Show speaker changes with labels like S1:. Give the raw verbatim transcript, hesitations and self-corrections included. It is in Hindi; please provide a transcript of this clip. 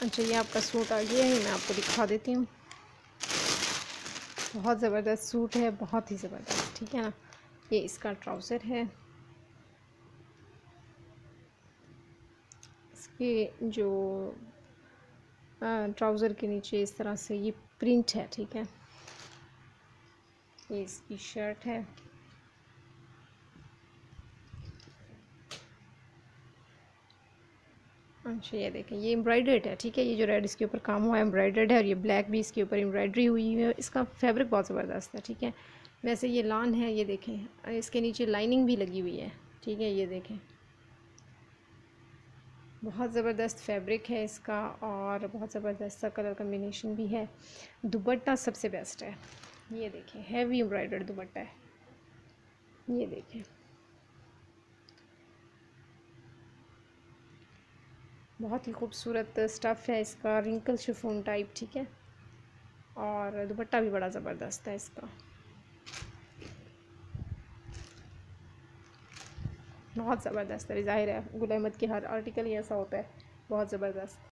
S1: अच्छा, ये आपका सूट आ गया है, मैं आपको दिखा देती हूँ। बहुत ज़बरदस्त सूट है, बहुत ही ज़बरदस्त, ठीक है ना। ये इसका ट्राउज़र है, इसके जो ट्राउज़र के नीचे इस तरह से ये प्रिंट है, ठीक है। ये इसकी शर्ट है, अच्छा ये देखें, ये एम्ब्रॉयडर्ड है, ठीक है। ये जो रेड इसके ऊपर काम हुआ है एम्ब्रॉयडर्ड है, और ये ब्लैक भी इसके ऊपर एम्ब्रॉयडरी हुई है। इसका फैब्रिक बहुत ज़बरदस्त है, ठीक है। वैसे ये लॉन है, ये देखें, इसके नीचे लाइनिंग भी लगी हुई है, ठीक है। ये देखें, बहुत ज़बरदस्त फैब्रिक है इसका, और बहुत ज़बरदस्त सा कलर कम्बिनेशन भी है। दुपट्टा सबसे बेस्ट है, ये देखें, हैवी एम्ब्रॉयडर्ड दुपट्टा है, ये देखें, बहुत ही खूबसूरत स्टफ़ है इसका, रिंकल शिफॉन टाइप, ठीक है। और दुपट्टा भी बड़ा ज़बरदस्त है इसका, बहुत ज़बरदस्त है। ज़ाहिर है गुल अहमद के हर आर्टिकल ही ऐसा होता है, बहुत ज़बरदस्त।